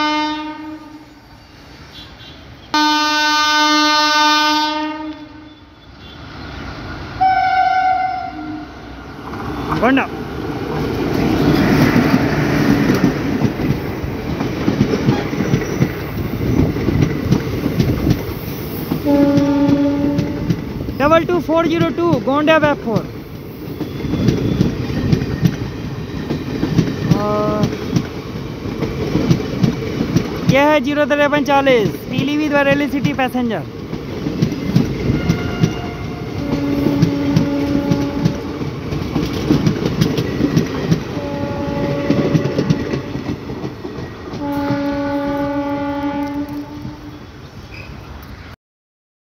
Gonda. Double 2402 Gonda वेब4। यह है 05340 Pilibhit Bareilly city passenger.